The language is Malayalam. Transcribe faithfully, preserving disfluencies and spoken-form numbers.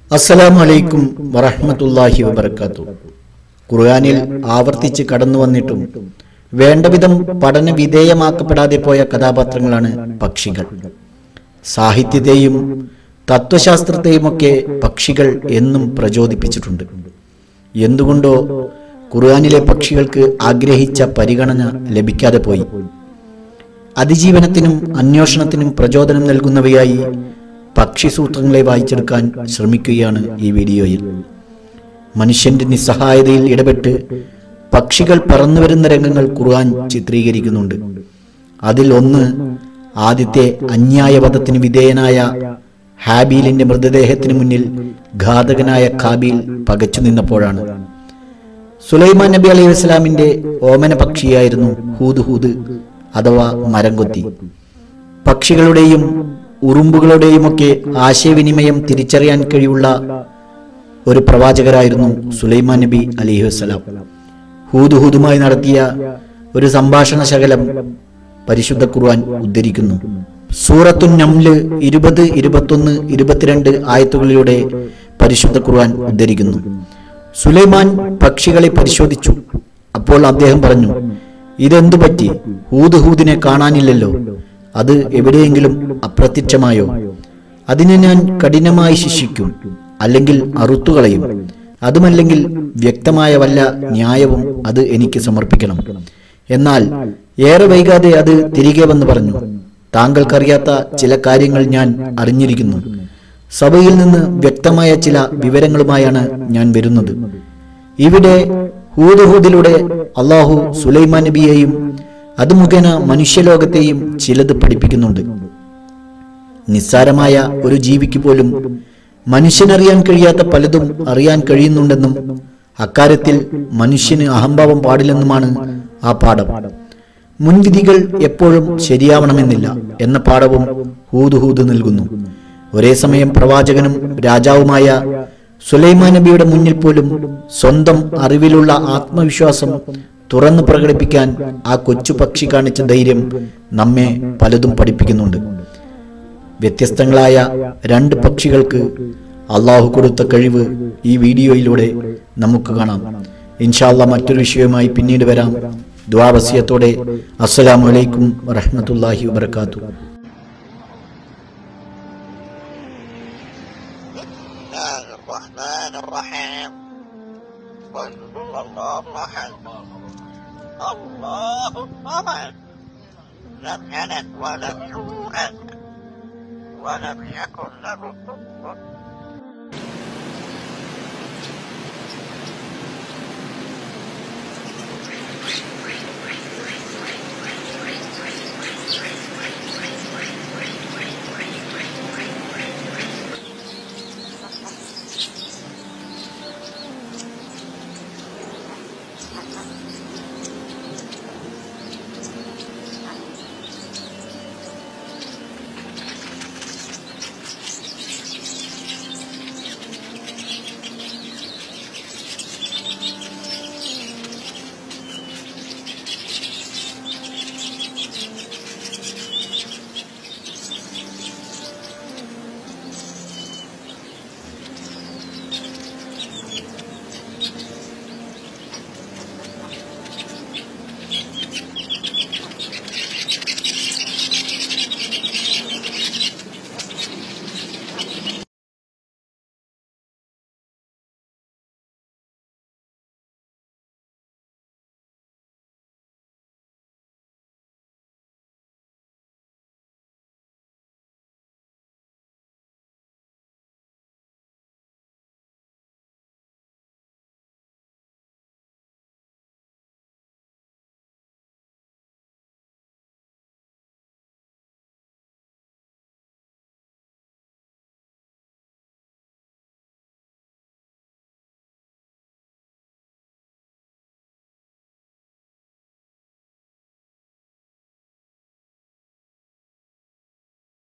അസ്സലാമു അലൈക്കും വറഹ്മത്തുള്ളാഹി വബറകാതുഹു. ഖുർആനിൽ ആവർത്തിച്ച് കടന്നു വന്നിട്ടും വേണ്ടവിധം പഠന വിധേയമാക്കപ്പെടാതെ പോയ കഥാപാത്രങ്ങളാണ് പക്ഷികൾ. സാഹിത്യത്തെയും തത്വശാസ്ത്രത്തെയുമൊക്കെ പക്ഷികൾ എന്നും പ്രചോദിപ്പിച്ചിട്ടുണ്ട്. എന്തുകൊണ്ടോ ഖുർആനിലെ പക്ഷികൾക്ക് ആഗ്രഹിച്ച പരിഗണന ലഭിക്കാതെ പോയി. അതിജീവനത്തിനും അന്വേഷണത്തിനും പ്രചോദനം നൽകുന്നവയായി പക്ഷിസൂത്രങ്ങളെ വായിച്ചെടുക്കാൻ ശ്രമിക്കുകയാണ് ഈ വീഡിയോയിൽ. മനുഷ്യന്റെ നിസ്സഹായതയിൽ ഇടപെട്ട് പക്ഷികൾ പറന്നുവരുന്ന രംഗങ്ങൾ ഖുർആൻ ചിത്രീകരിക്കുന്നുണ്ട്. അതിൽ ഒന്ന് ആദ്യത്തെ അന്യായവധത്തിന് വിധേയനായ ഹാബീലിന്റെ മൃതദേഹത്തിന് മുന്നിൽ ഘാതകനായ ഖാബീൽ പകച്ചു നിന്നപ്പോഴാണ്. സുലൈമാൻ നബി അലൈഹി വസല്ലമിന്റെ ഓമന പക്ഷിയായിരുന്നു ഹൂദ് ഹൂദ് അഥവാ മരംകൊത്തി. പക്ഷികളുടെയും ഉറുമ്പുകളുടെയുമൊക്കെ ആശയവിനിമയം തിരിച്ചറിയാൻ കഴിവുള്ള ഒരു പ്രവാചകരായിരുന്നു സുലൈമാൻ നബി അലൈഹി വസല്ലം. ഹൂദ് ഹൂദുമായി നടത്തിയ ഒരു സംഭാഷണ ശകലം പരിശുദ്ധ ഖുർആൻ ഉദ്ധരിക്കുന്നു. സൂറത്തുൻ നംല് ഇരുപത്, ഇരുപത്തൊന്ന്, ഇരുപത്തിരണ്ട് ആയത്തുകളിലൂടെ പരിശുദ്ധ ഖുർആൻ ഉദ്ധരിക്കുന്നു. സുലൈമാൻ പക്ഷികളെ പരിശോധിച്ചു. അപ്പോൾ അദ്ദേഹം പറഞ്ഞു, ഇതെന്തു പറ്റി? ഹൂദ് ഹൂദിനെ കാണാനില്ലല്ലോ. അത് എവിടെയെങ്കിലും അപ്രത്യക്ഷമായോ? അതിനെ ഞാൻ കഠിനമായി ശിക്ഷിക്കും, അല്ലെങ്കിൽ അറുത്തുകളയും. അതുമല്ലെങ്കിൽ വ്യക്തമായ വല്ല ന്യായവും അത് എനിക്ക് സമർപ്പിക്കണം. എന്നാൽ ഏറെ വൈകാതെ അത് തിരികെ വന്ന് പറഞ്ഞു, താങ്കൾക്കറിയാത്ത ചില കാര്യങ്ങൾ ഞാൻ അറിഞ്ഞിരിക്കുന്നു. സഭയിൽ നിന്ന് വ്യക്തമായ ചില വിവരങ്ങളുമായാണ് ഞാൻ വരുന്നത്. ഇവിടെ ഹൂദ് ഹൂദിലൂടെ അള്ളാഹു സുലൈമാൻ നബിയെയും അത് മുഖേന മനുഷ്യലോകത്തെയും ചിലത് പഠിപ്പിക്കുന്നുണ്ട്. നിസ്സാരമായ ഒരു ജീവിക്ക് പോലും മനുഷ്യനറിയാൻ കഴിയാത്ത പലതും അറിയാൻ കഴിയുന്നുണ്ടെന്നും അക്കാര്യത്തിൽ മനുഷ്യന് അഹംഭാവം പാടില്ലെന്നുമാണ് ആ പാഠം. മുൻവിധികൾ എപ്പോഴും ശരിയാവണമെന്നില്ല എന്ന പാഠവും ഹൂദ് ഹൂദ് നൽകുന്നു. ഒരേ സമയം പ്രവാചകനും രാജാവുമായ സുലൈമാൻ നബിയുടെ മുന്നിൽ പോലും സ്വന്തം അറിവിലുള്ള ആത്മവിശ്വാസം തുറന്നു പ്രകടിപ്പിക്കാൻ ആ കൊച്ചു പക്ഷി കാണിച്ച ധൈര്യം നമ്മെ പലതും പഠിപ്പിക്കുന്നുണ്ട്. വ്യത്യസ്തങ്ങളായ രണ്ട് പക്ഷികൾക്ക് അള്ളാഹു കൊടുത്ത കഴിവ് ഈ വീഡിയോയിലൂടെ നമുക്ക് കാണാം. ഇൻഷാ അല്ലാഹ് മറ്റൊരു വിഷയവുമായി പിന്നീട് വരാം. ദുആ വസിയത്തോടെ അസ്സലാമു അലൈക്കും വറഹ്മത്തുള്ളാഹി വബറകാതുഹു. الله الصمد لم يلد ولم يولد ولم يكن له كفوا